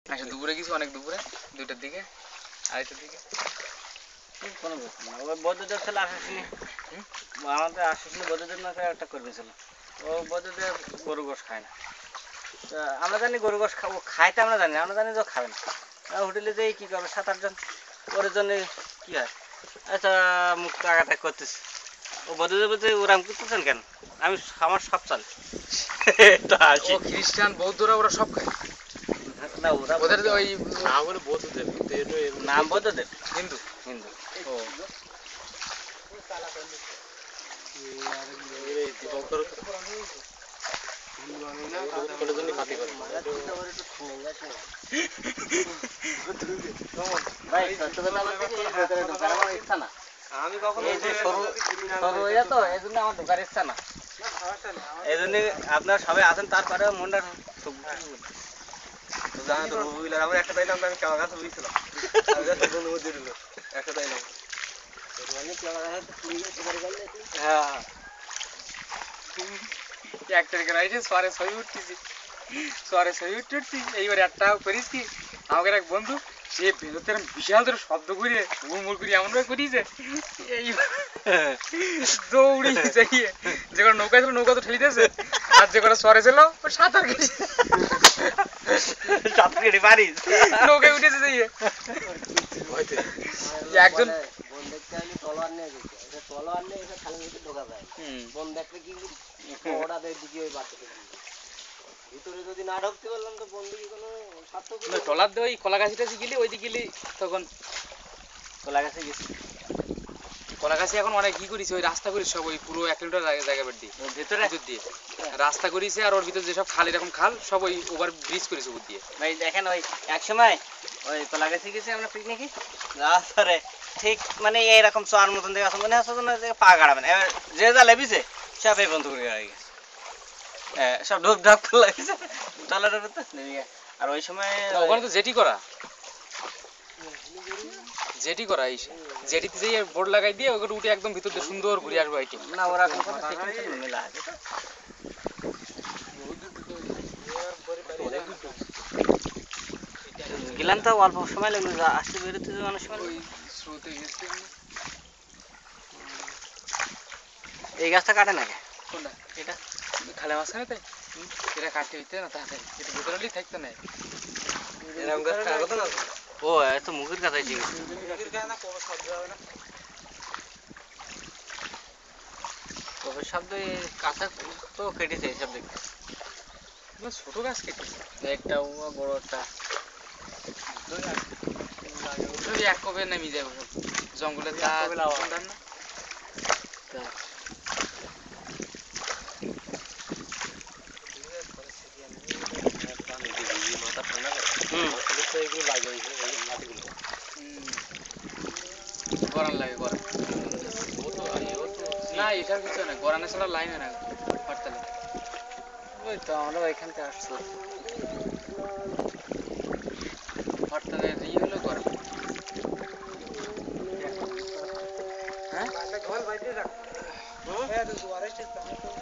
আচ্ছা দুপুরে গেছি, অনেক দুপুরে, 2টার দিকে, 2:30টার দিকে। কোনো ব্যাপার না, ওই বৌদ্ধদের ছেলে আসেনি, আমাদের আসেনি, বৌদ্ধদের না একটা করবে ছিল, ও বৌদ্ধদের গরু গোশ খায় না। আমরা জানি গরু গোশ খাবো, খাইতে আমরা জানি না, আমরা জানি যে খাবে না। হোটেলে যেয়ে কী করবে, 7-8 জন, ওর জন্য কী হয়, আচ্ছা মুখ টাকাটা করতেছে, ও বৌদ্ধদের বলতে ওরাম করতেছেন কেন, আমি আমার সব চলে। ও খ্রিস্টান বৌদ্ধরা ওরা সব খায় না, ওরা ওদের ওই নাম হলো বৌদ্ধদের, নাম বৌদ্ধদের, হিন্দু। হিন্দু। ও দীপঙ্কর ভাই সত্য কথা বলতে কি, এই ভেতরে ঢোকার আমার ইচ্ছা না। আমি কখনো এই যে সরু সরু হয়ে তো, এই জন্য আমার ঢোকার ইচ্ছা না। এই জন্য আপনারা সবাই আছেন, তারপরে মনটা জানা তো রবিবার আমরা একটা তাইলাম, আমি কেমন গাছ বুঝছিলাম একটা তাইলাম। হ্যাঁ, এক তারিখে রাইছে সোয়ারে ছবি উঠতেছি, সোয়ারে ছবি উঠতেছি, এইবার একটা করিস কি, আমাদের এক বন্ধু সে ভেতর বিশাল ধরে শব্দ করে মুড়মুড় করি এমনভাবে করিয়েছে, এই দৌড়ি যাইয়ে যে কোনো নৌকা ছিল নৌকা তো ঠেলি দিয়েছে, আর যে কোনো সোয়ারে ছিল ও সাঁতার কেটে সাঁতার কেটে পারিস, নৌকায় উঠেছে যাইয়ে একজন তলোয়ার নিয়ে গেছে, তলোয়ার নিয়ে এসে খালের ভিতরে ঢোকা যায়, বন দেখলে কি ওরা দিকে ওই বাচ্চাকে ভিতরে যদি না ঢুকতে পারলাম তো বন্ধুকে কোনো সার্থক ট্রলার দিয়ে ওই কলাগাছি টাছি গেলি, ওই দিকে গেলি তখন কলা গাছে গেছি কলাগাছি এখন অনেক কি করিস, ওই রাস্তা করিস সব, ওই পুরো 1 কিলোমিটার জায়গা বের দিয়ে ভেতরে ভিতর দিয়ে রাস্তা করিছে, আর ওর ভিতর যেসব খাল এরকম খাল সব ওই ওভার ব্রিজ করেছে উপর দিয়ে। ভাই দেখেন ওই এক সময় ওই কলা গাছে গেছি আমরা পিকনিকে, যাওয়ার পরে ঠিক মানে এইরকম চোয়ার মতন দেখে মনে হচ্ছে যে পা গাড়াবেন, এবার যে যা লেবিছে সব এই বন্ধ করে গেছে, হ্যাঁ সব ঢোক ঢাক করে লাগছে ট্রলারের ভিতরে নেমে গেছে। আর ওই সময় ওখানে তো জেটি করা, জেটি করা, এই জেটিতে যেয়ে বোর্ড লাগাই দিয়ে ওগুলো উঠে একদম ভিতর দিয়ে সুন্দর ঘুরে আসবো আইটি। না ওরা এখন কথা মেলা আছে গেলাম তো অল্প সময় লাগবে, আসতে বেরোতে অনেক সময়। ওই স্রোতে গেছে। এই গাছটা কাটে নাকি কোনটা? এটা খালে মাঝখানে তাই এটা কাটতে হইতে না, তাড়াতাড়ি এটা ভিতরে হলেই থাকতো না। এরকম গাছ থাকার কথা না, ও এত মুখের কাছে ঠিক আছে, তবে শব্দ কাঁচা তো কেটেছে এইসব দেখতে, ছোট গাছ কেটেছে একটা বড় একটা এক কবে নামি যাবে সব জঙ্গলে না। মাথা ঠান্ডা করে এগুলো লাগে গরম লাগে, গরম না এটার কিছু না, গরমে ছাড়া লাইনে না হরতালে। ওই তো আমরা এখান থেকে আসছিলাম, হরতালে ই হলো গরম। হ্যাঁ